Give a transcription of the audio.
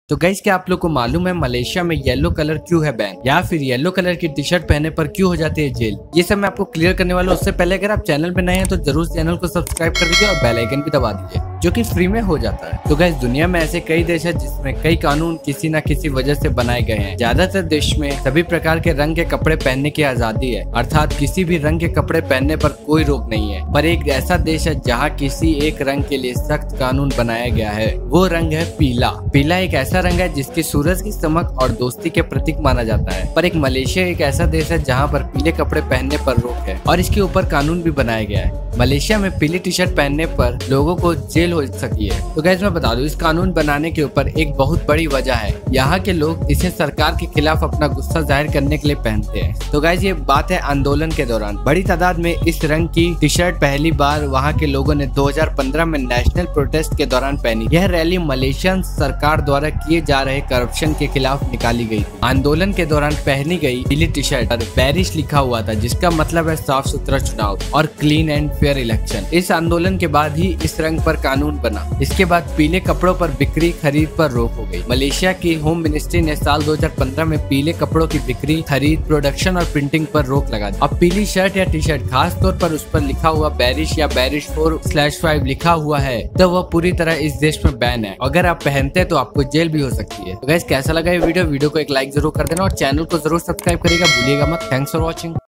तो गाइस क्या आप लोग को मालूम है मलेशिया में येलो कलर क्यों है बैन, या फिर येलो कलर की टी शर्ट पहनने पर क्यों हो जाती है जेल? ये सब मैं आपको क्लियर करने वाला हूँ। उससे पहले अगर आप चैनल पे नए हैं तो जरूर चैनल को सब्सक्राइब कर दीजिए और बेल आइकन भी दबा दीजिए, जो कि फ्री में हो जाता है। तो गाइस दुनिया में ऐसे कई देश है जिसमें कई कानून किसी न किसी वजह से बनाए गए हैं। ज्यादातर देश में सभी प्रकार के रंग के कपड़े पहनने की आजादी है, अर्थात किसी भी रंग के कपड़े पहनने पर कोई रोक नहीं है। पर एक ऐसा देश है जहाँ किसी एक रंग के लिए सख्त कानून बनाया गया है। वो रंग है पीला। पीला एक ऐसा रंग है जिसकी सूरज की चमक और दोस्ती के प्रतीक माना जाता है। पर एक मलेशिया एक ऐसा देश है जहाँ पर पीले कपड़े पहनने पर रोक है और इसके ऊपर कानून भी बनाया गया है। मलेशिया में पीली टी शर्ट पहनने पर लोगों को जेल हो सकती है। तो गाइस मैं बता दूं, इस कानून बनाने के ऊपर एक बहुत बड़ी वजह है। यहाँ के लोग इसे सरकार के खिलाफ अपना गुस्सा जाहिर करने के लिए पहनते हैं। तो गाइस ये बात है आंदोलन के दौरान बड़ी तादाद में इस रंग की टी शर्ट पहली बार वहाँ के लोगों ने 2015 में नेशनल प्रोटेस्ट के दौरान पहनी। यह रैली मलेशियन सरकार द्वारा किए जा रहे करप्शन के खिलाफ निकाली गई। आंदोलन के दौरान पहनी गई पीली टी शर्ट पर बेरिश लिखा हुआ था, जिसका मतलब है साफ सुथरा चुनाव और क्लीन एंड फेयर इलेक्शन। इस आंदोलन के बाद ही इस रंग पर कानून बना। इसके बाद पीले कपड़ों पर बिक्री खरीद पर रोक हो गई। मलेशिया की होम मिनिस्ट्री ने साल 2015 में पीले कपड़ों की बिक्री, खरीद, प्रोडक्शन और प्रिंटिंग पर रोक लगा दी। अब पीली शर्ट या टी शर्ट खास तौर पर उस पर लिखा हुआ बेरिश या बेरिश 4/5 लिखा हुआ है तो वह पूरी तरह इस देश में बैन है। अगर आप पहनते हैं तो आपको जेल भी हो सकती है। तो गाइस कैसा लगा ये वीडियो को एक लाइक जरूर कर देना और चैनल को जरूर सब्सक्राइब करिएगा, भूलिएगा मत। Thanks for watching.